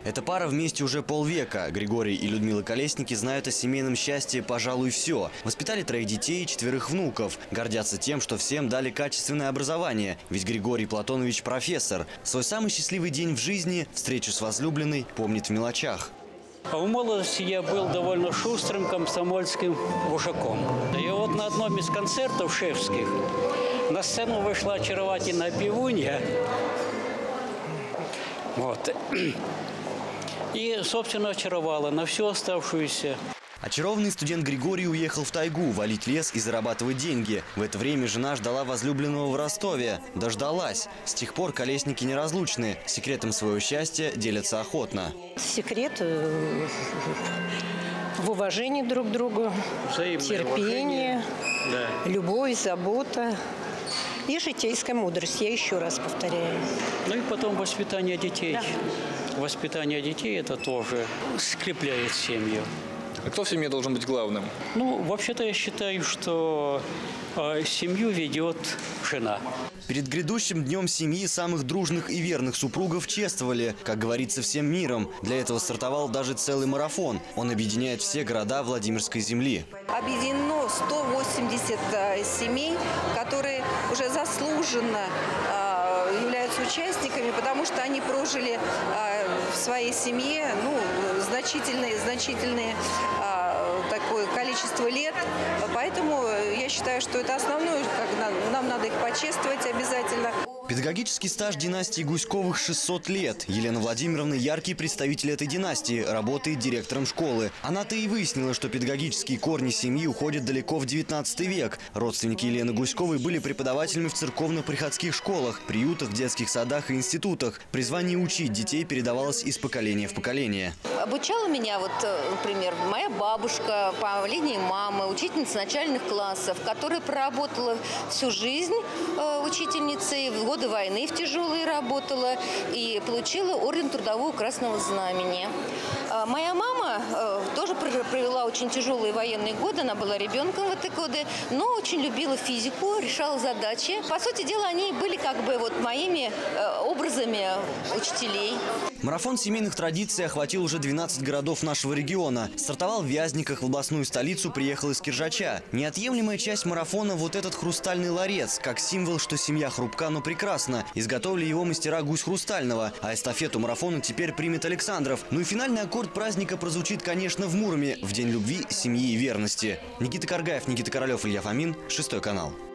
Эта пара вместе уже полвека. Григорий и Людмила Колесники знают о семейном счастье, пожалуй, все. Воспитали 3 детей и 4 внуков. Гордятся тем, что всем дали качественное образование. Ведь Григорий Платонович профессор. Свой самый счастливый день в жизни, встречу с возлюбленной, помнит в мелочах. В молодости я был довольно шустрым комсомольским вожаком. И вот на одном из концертов шефских на сцену вышла очаровательная певунья. Вот. И, собственно, очаровала на всю оставшуюся. Очарованный студент Григорий уехал в тайгу валить лес и зарабатывать деньги. В это время жена ждала возлюбленного в Ростове. Дождалась. С тех пор Колесники неразлучны. Секретом своего счастья делятся охотно. Секрет в уважении друг к другу, терпение, да. Любовь, забота и житейская мудрость, я еще раз повторяю. Ну и потом воспитание детей. Да. Воспитание детей – это тоже скрепляет семью. А кто в семье должен быть главным? Ну, вообще-то я считаю, что семью ведет жена. Перед грядущим днем семьи самых дружных и верных супругов чествовали, как говорится, всем миром. Для этого стартовал даже целый марафон. Он объединяет все города Владимирской земли. Объединено 180 семей, которые уже заслуженно являются участниками, потому что они прожили в своей семье значительное такое количество лет. Поэтому я считаю, что это основное, нам надо их почествовать обязательно. Педагогический стаж династии Гуськовых 600 лет. Елена Владимировна – яркий представитель этой династии, работает директором школы. Она-то и выяснила, что педагогические корни семьи уходят далеко в 19 век. Родственники Елены Гуськовой были преподавателями в церковно-приходских школах, приютах, детских садах и институтах. Призвание учить детей передавалось из поколения в поколение. Обучала меня, например, моя бабушка по линии мамы, учительница начальных классов, которая проработала всю жизнь учительницей, в годы войны в тяжелые работала и получила орден Трудового Красного Знамени. Моя мама тоже провела очень тяжелые военные годы, она была ребенком в эти годы, но очень любила физику, решала задачи. По сути дела, они были моими образами учителей. Марафон семейных традиций охватил уже 12 городов нашего региона. Стартовал в Вязниках, в областную столицу приехал из Киржача. Неотъемлемая часть марафона – вот этот хрустальный ларец, как символ, что семья хрупка, но прекрасна. Изготовили его мастера Гусь Хрустального, а эстафету марафона теперь примет Александров. Ну и финальный аккорд праздника прозвучит, конечно, в Муроме, в День любви, семьи и верности. Никита Каргаев, Никита Королев, Илья Фомин, 6 канал.